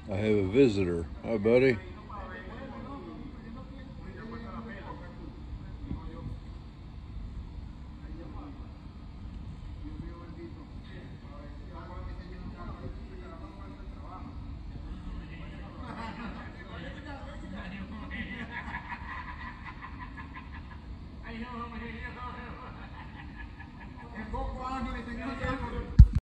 I have a visitor. Hi, buddy. En 5 años le tengo